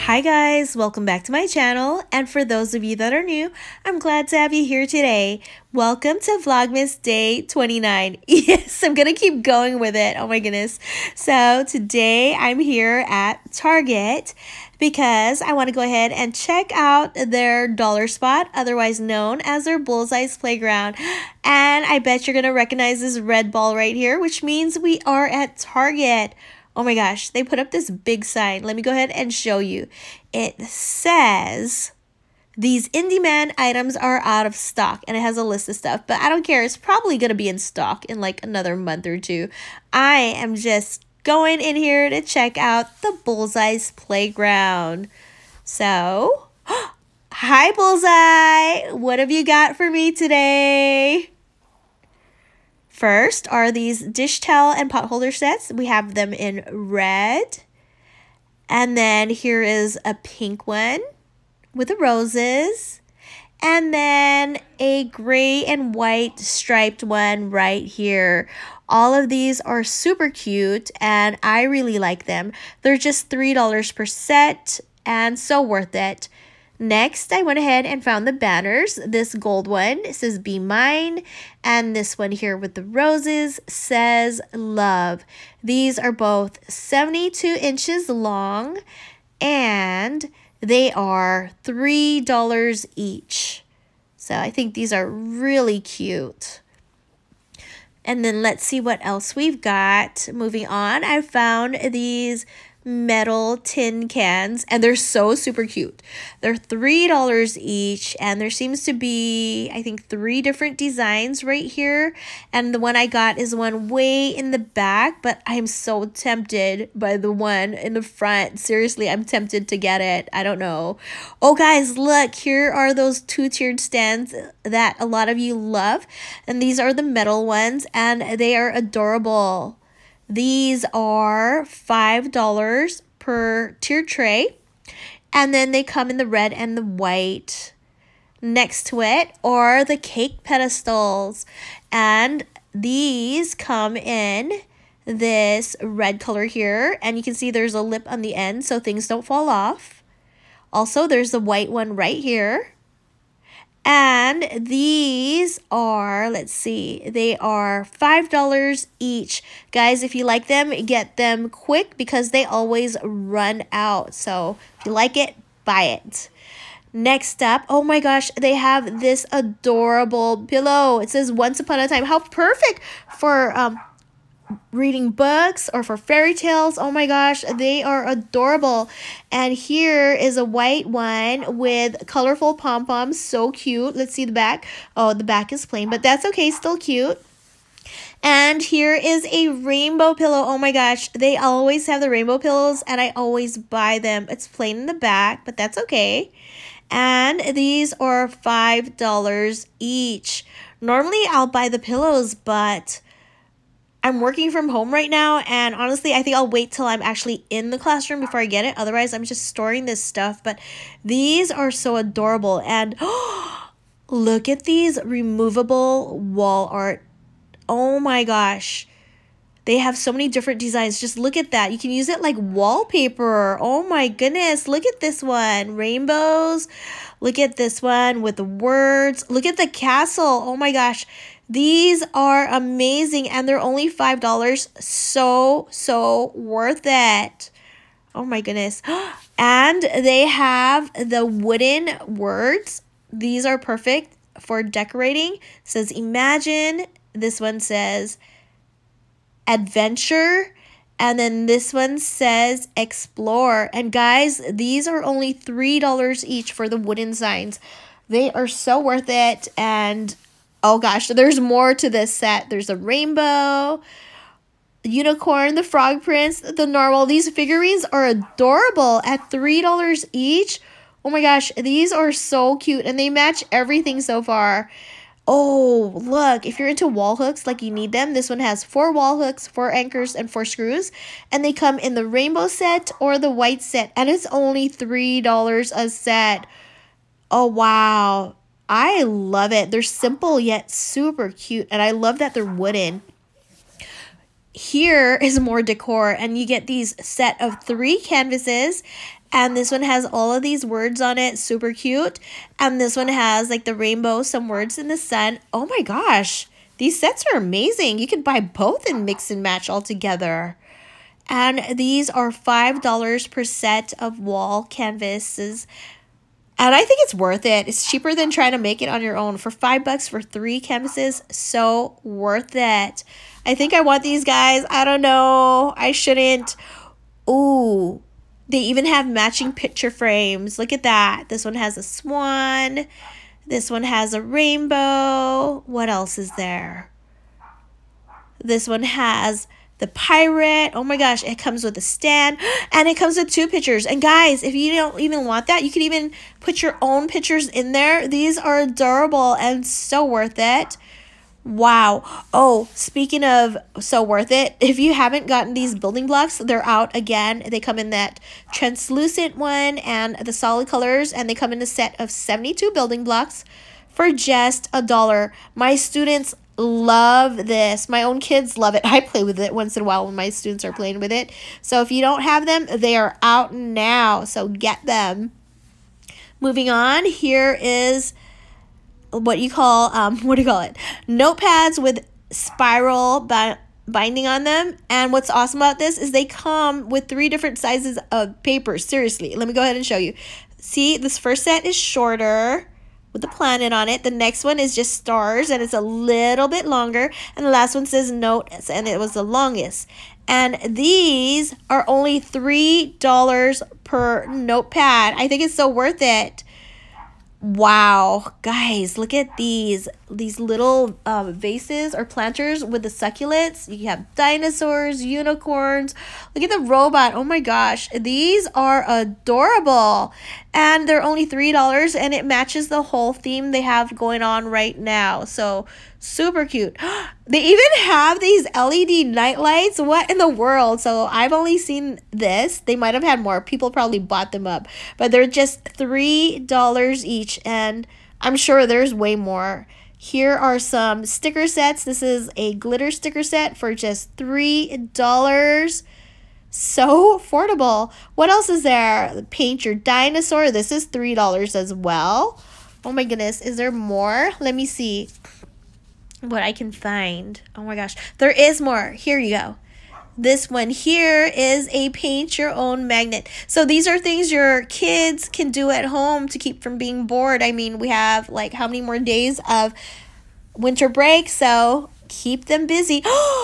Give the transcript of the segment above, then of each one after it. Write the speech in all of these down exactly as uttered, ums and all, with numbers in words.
Hi guys, welcome back to my channel, and for those of you that are new, I'm glad to have you here today. Welcome to Vlogmas Day twenty-nine. Yes, I'm gonna keep going with it. Oh my goodness. So today I'm here at Target because I want to go ahead and check out their dollar spot, otherwise known as their Bullseyes playground. And I bet you're gonna recognize this red ball right here, which means we are at Target. Oh my gosh, they put up this big sign. Let me go ahead and show you. It says, these in-demand items are out of stock, and it has a list of stuff, but I don't care. It's probably going to be in stock in like another month or two. I am just going in here to check out the Bullseyes playground. So, hi Bullseye, what have you got for me today? First are these dish towel and pot holder sets. We have them in red. And then here is a pink one with the roses. And then a gray and white striped one right here. All of these are super cute and I really like them. They're just three dollars per set and so worth it. Next, I went ahead and found the banners. This gold one says "Be Mine," and this one here with the roses says "Love." These are both seventy-two inches long, and they are three dollars each. So I think these are really cute. And then let's see what else we've got. Moving on, I found these metal tin cans, and they're so super cute. They're three dollars each, and there seems to be, I think, three different designs right here, and the one I got is one way in the back, but I'm so tempted by the one in the front. Seriously, I'm tempted to get it. I don't know. Oh guys, look, here are those two-tiered stands that a lot of you love, and these are the metal ones, and they are adorable. These are five dollars per tier tray, and then they come in the red and the white. Next to it are the cake pedestals, and these come in this red color here, and you can see there's a lip on the end so things don't fall off. Also, there's the white one right here. And these are, let's see, they are five dollars each. Guys, if you like them, get them quick because they always run out. So if you like it, buy it. Next up, oh my gosh, they have this adorable pillow. It says "Once Upon a Time." How perfect for um reading books or for fairy tales. Oh my gosh, they are adorable. And here is a white one with colorful pom-poms. So cute. Let's see the back. Oh, the back is plain, but that's okay, still cute. And here is a rainbow pillow. Oh my gosh, they always have the rainbow pillows and I always buy them. It's plain in the back, but that's okay. And these are five dollars each. Normally I'll buy the pillows, but I'm working from home right now, and honestly, I think I'll wait till I'm actually in the classroom before I get it. Otherwise, I'm just storing this stuff. But these are so adorable. And oh, look at these removable wall art. Oh my gosh. They have so many different designs. Just look at that. You can use it like wallpaper. Oh my goodness. Look at this one. Rainbows. Look at this one with the words. Look at the castle. Oh my gosh. These are amazing, and they're only five dollars. So, so worth it. Oh my goodness. And they have the wooden words. These are perfect for decorating. It says "Imagine." This one says "Adventure." And then this one says "Explore." And guys, these are only three dollars each for the wooden signs. They are so worth it. And oh gosh, there's more to this set. There's a rainbow, unicorn, the frog prince, the narwhal. These figurines are adorable at three dollars each. Oh my gosh, these are so cute, and they match everything so far. Oh, look, if you're into wall hooks like you need them, this one has four wall hooks, four anchors, and four screws. And they come in the rainbow set or the white set, and it's only three dollars a set. Oh, wow. I love it. They're simple yet super cute, and I love that they're wooden. Here is more decor, and you get these set of three canvases, And this one has all of these words on it, super cute. And this one has like the rainbow, some words in the sun. Oh my gosh, these sets are amazing. You can buy both and mix and match all together. And these are five dollars per set of wall canvases. And I think it's worth it. It's cheaper than trying to make it on your own. For five bucks for three canvases, so worth it. I think I want these, guys. I don't know. I shouldn't. Ooh, they even have matching picture frames. Look at that. This one has a swan. This one has a rainbow. What else is there? This one has the pirate. Oh my gosh, it comes with a stand and it comes with two pictures. And guys, if you don't even want that, you can even put your own pictures in there. These are adorable and so worth it. Wow. Oh, speaking of so worth it, if you haven't gotten these building blocks, they're out again. They come in that translucent one and the solid colors, and they come in a set of seventy-two building blocks for just a dollar. My students love this. My own kids love it. I play with it once in a while when my students are playing with it. So if you don't have them, they are out now. So get them. Moving on, here is what you call, um, what do you call it? Notepads with spiral bi binding on them. And what's awesome about this is they come with three different sizes of paper. Seriously, let me go ahead and show you. See, this first set is shorter with the planet on it. The next one is just stars, and it's a little bit longer. And the last one says notes, and it was the longest. And these are only three dollars per notepad. I think it's so worth it. Wow, guys, look at these these little um, vases or planters with the succulents. You have dinosaurs, unicorns. Look at the robot. Oh my gosh, these are adorable. And they're only three dollars, and it matches the whole theme they have going on right now. So super cute. They even have these L E D night lights. What in the world? So I've only seen this. They might have had more. People probably bought them up. But they're just three dollars each. And I'm sure there's way more. Here are some sticker sets. This is a glitter sticker set for just three dollars. So affordable. What else is there? Paint your dinosaur. This is three dollars as well. Oh my goodness. Is there more? Let me see what I can find. Oh my gosh. There is more. Here you go. This one here is a paint your own magnet. So these are things your kids can do at home to keep from being bored. I mean, we have like how many more days of winter break, so keep them busy.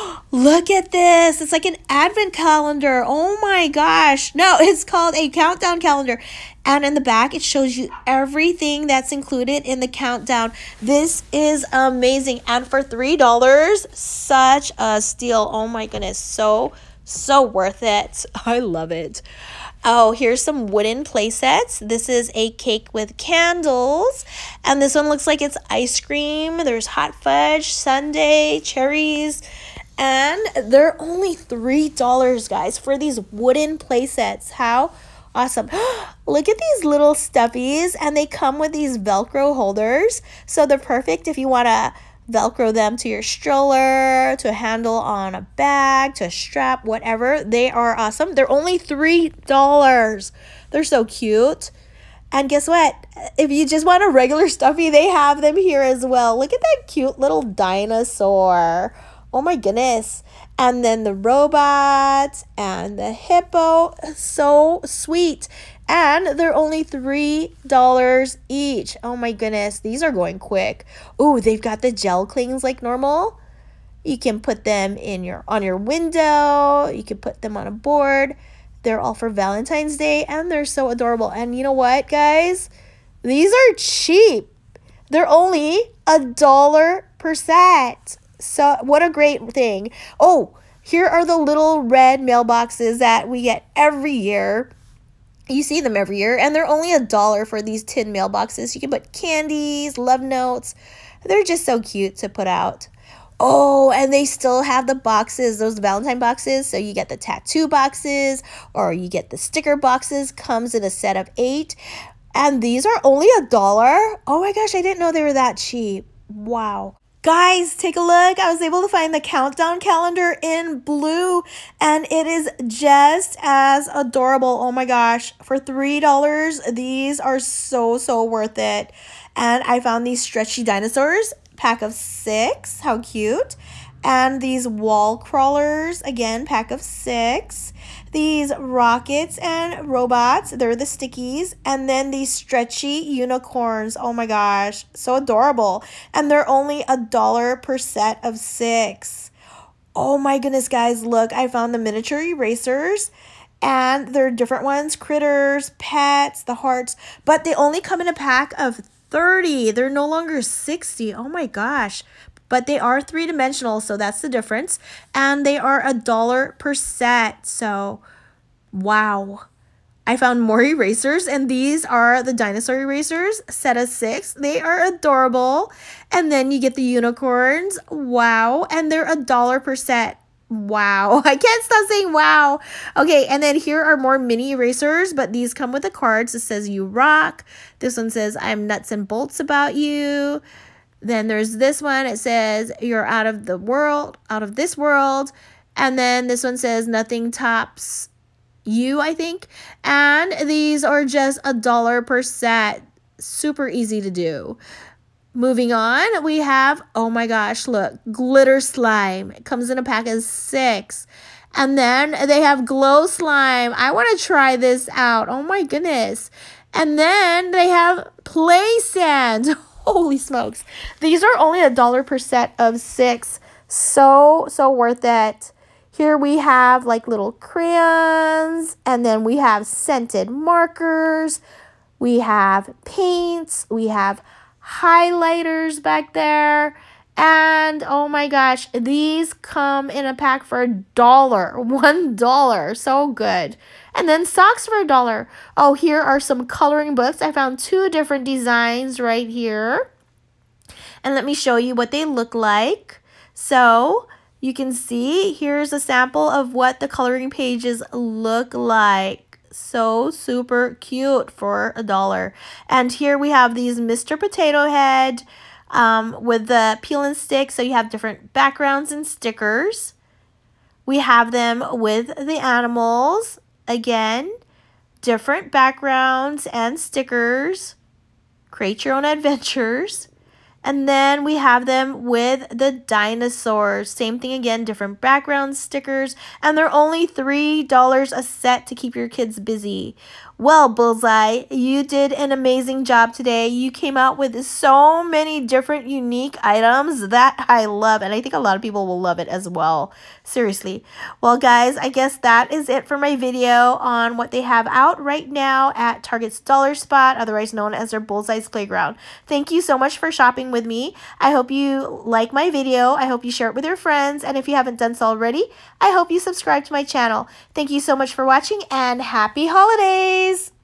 Look at this. It's like an advent calendar. Oh my gosh. No, it's called a countdown calendar. And in the back, it shows you everything that's included in the countdown. This is amazing. And for three dollars, such a steal. Oh my goodness. So, so worth it. I love it. Oh, here's some wooden play sets. This is a cake with candles. And this one looks like it's ice cream. There's hot fudge, sundae, cherries. And they're only three dollars, guys, for these wooden play sets. How awesome. Look at these little stuffies, and they come with these Velcro holders. So they're perfect if you want to Velcro them to your stroller, to a handle on a bag, to a strap, whatever. They are awesome. They're only three dollars. They're so cute. And guess what? If you just want a regular stuffy, they have them here as well. Look at that cute little dinosaur. Oh my goodness. And then the robot and the hippo. So sweet. And they're only three dollars each. Oh my goodness. These are going quick. Oh, they've got the gel clings like normal. You can put them in your on your window. You can put them on a board. They're all for Valentine's Day, and they're so adorable. And you know what, guys? These are cheap. They're only a dollar per set. So what a great thing. Oh, here are the little red mailboxes that we get every year. You see them every year, and they're only a dollar for these tin mailboxes. You can put candies, love notes. They're just so cute to put out. Oh, and they still have the boxes, those Valentine boxes. So you get the tattoo boxes, or you get the sticker boxes. Comes in a set of eight. And these are only a dollar. Oh my gosh, I didn't know they were that cheap. Wow. Guys, take a look. I was able to find the countdown calendar in blue, and it is just as adorable. Oh my gosh. For three dollars, these are so, so worth it. And I found these stretchy dinosaurs, pack of six. How cute. And these wall crawlers, again, pack of six. These rockets and robots, they're the stickies. And then these stretchy unicorns. Oh my gosh, so adorable. And they're only a dollar per set of six. Oh my goodness, guys, look, I found the miniature erasers. And they're different ones, critters, pets, the hearts. But they only come in a pack of thirty. They're no longer sixty. Oh my gosh. But they are three-dimensional, so that's the difference. And they are a dollar per set. So, wow. I found more erasers, and these are the dinosaur erasers, set of six. They are adorable. And then you get the unicorns. Wow. And they're a dollar per set. Wow. I can't stop saying wow. Okay, and then here are more mini erasers, but these come with the cards. It says you rock. This one says I'm nuts and bolts about you. Then there's this one. It says you're out of the world, out of this world. And then this one says nothing tops you, I think. And these are just a dollar per set. Super easy to do. Moving on, we have, oh my gosh, look, glitter slime. It comes in a pack of six. And then they have glow slime. I want to try this out. Oh my goodness. And then they have play sand. Holy smokes. These are only a dollar per set of six. So, so worth it. Here we have like little crayons. And then we have scented markers. We have paints. We have highlighters back there. And oh my gosh, these come in a pack for a dollar. One dollar. So good. And then socks for a dollar. Oh, here are some coloring books. I found two different designs right here. And let me show you what they look like. So you can see here's a sample of what the coloring pages look like. So super cute for a dollar. And here we have these Mister Potato Head um, with the peel and stick. So you have different backgrounds and stickers. We have them with the animals. Again, different backgrounds and stickers. Create your own adventures. And then we have them with the dinosaurs. Same thing again, different background stickers. And they're only three dollars a set to keep your kids busy. Well, Bullseye, you did an amazing job today. You came out with so many different unique items that I love. And I think a lot of people will love it as well. Seriously. Well, guys, I guess that is it for my video on what they have out right now at Target's Dollar Spot, otherwise known as their Bullseyes Playground. Thank you so much for shopping with me. I hope you like my video. I hope you share it with your friends. And if you haven't done so already, I hope you subscribe to my channel. Thank you so much for watching and happy holidays!